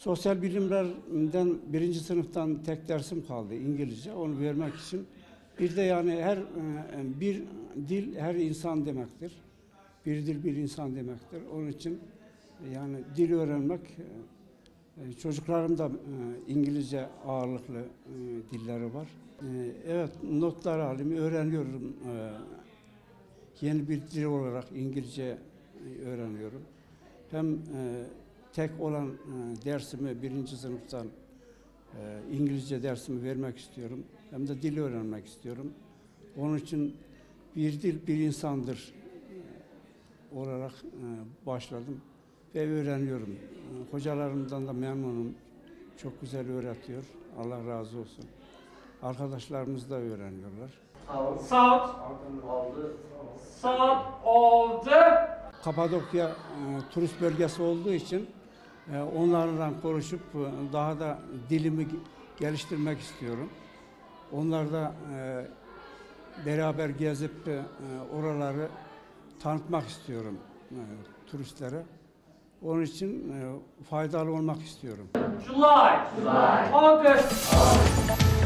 Sosyal bilimlerden birinci sınıftan tek dersim kaldı İngilizce. Onu vermek için bir de yani bir dil her insan demektir. Bir dil bir insan demektir. Onun için yani dil öğrenmek çocuklarım da İngilizce ağırlıklı dilleri var. Evet, notlar alayım, öğreniyorum. Yeni bir dil olarak İngilizce öğreniyorum. Hem tek olan dersimi birinci sınıftan İngilizce dersimi vermek istiyorum. Hem de dil öğrenmek istiyorum. Onun için bir dil bir insandır olarak başladım ve öğreniyorum. Hocalarımdan da memnunum. Çok güzel öğretiyor. Allah razı olsun. Arkadaşlarımız da öğreniyorlar. South of the Kapadokya turist bölgesi olduğu için onlarla konuşup daha da dilimi geliştirmek istiyorum. Onlarla beraber gezip oraları tanıtmak istiyorum turistlere. Onun için faydalı olmak istiyorum. July, August.